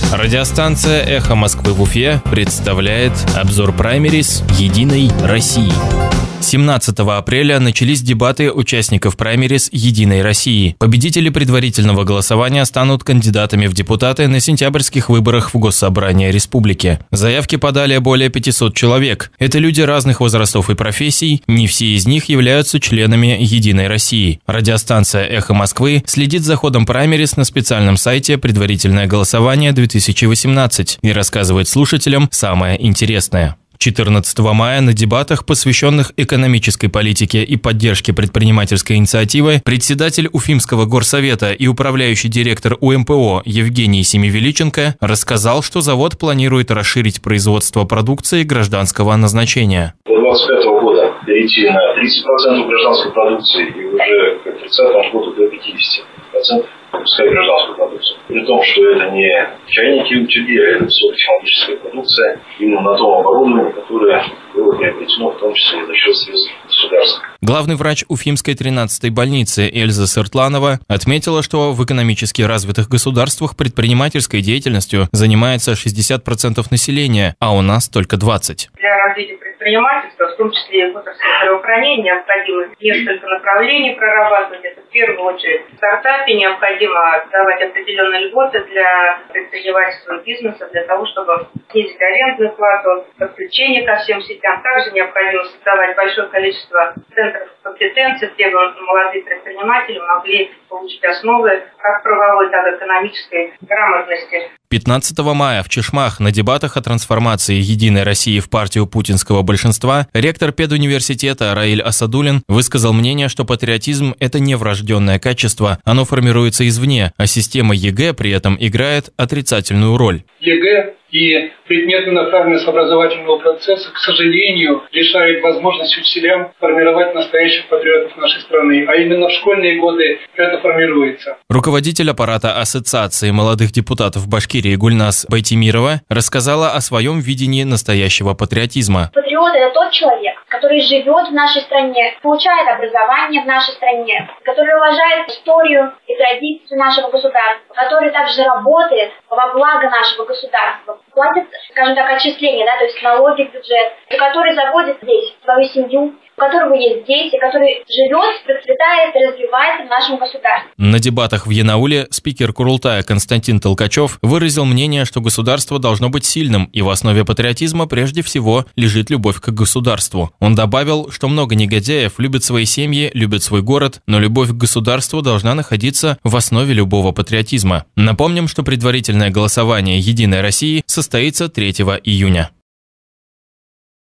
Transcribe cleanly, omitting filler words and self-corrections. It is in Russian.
Радиостанция «Эхо Москвы» в Уфе представляет обзор праймерис «Единой России». 17 апреля начались дебаты участников праймерис «Единой России». Победители предварительного голосования станут кандидатами в депутаты на сентябрьских выборах в Госсобрание Республики. Заявки подали более 500 человек. Это люди разных возрастов и профессий, не все из них являются членами «Единой России». Радиостанция «Эхо Москвы» следит за ходом праймерис на специальном сайте «Предварительное голосование 2018» и рассказывает слушателям самое интересное. 14 мая на дебатах, посвященных экономической политике и поддержке предпринимательской инициативы, председатель Уфимского горсовета и управляющий директор УМПО Евгений Семивеличенко рассказал, что завод планирует расширить производство продукции гражданского назначения. До 2025 года перейти на 30% гражданской продукции и уже к 30 году до 50%. Пускай гражданскую продукцию. При том, что это не чайники утюги, а это высокотехнологическая продукция именно на том оборудовании, которое было приобретено в том числе и за счет средств государства. Главный врач Уфимской 13-й больницы Эльза Сыртланова отметила, что в экономически развитых государствах предпринимательской деятельностью занимается 60% населения, а у нас только 20%. Для развития предпринимательства, в том числе и в отрасли здравоохранения, необходимо несколько направлений прорабатывать. Это в первую очередь в стартапе необходимо давать определенные льготы для предпринимательства и бизнеса, для того, чтобы снизить арендную плату, подключение ко всем сетям. Также необходимо создавать большое количество центров компетенции, где молодые предприниматели могли получить основы как правовой, так и экономической грамотности. 15 мая в Чешмах на дебатах о трансформации «Единой России» в партию путинского большинства ректор педуниверситета Раиль Асадулин высказал мнение, что патриотизм – это не врожденное качество, оно формируется извне, а система ЕГЭ при этом играет отрицательную роль. ЕГЭ и предметная направленность образовательного процесса, к сожалению, лишает возможности учителям формировать настоящих патриотов нашей страны, а именно в школьные годы это формируется. Руководитель аппарата Ассоциации молодых депутатов Башкирии Гульнас Байтимирова рассказала о своем видении настоящего патриотизма. Патриот – это тот человек, который живет в нашей стране, получает образование в нашей стране, который уважает историю и традиции нашего государства, который также работает во благо нашего государства, платит, скажем так, отчисления, то есть налоги в бюджет, который заводит здесь свою семью, у которого есть дети, который живет, процветает и развивается в нашем государстве. На дебатах в Янауле спикер Курултая Константин Толкачев выразил мнение, что государство должно быть сильным, и в основе патриотизма прежде всего лежит любовь к государству. Он добавил, что много негодяев любят свои семьи, любят свой город, но любовь к государству должна находиться в основе любого патриотизма. Напомним, что предварительное голосование «Единой России» состоится 3 июня.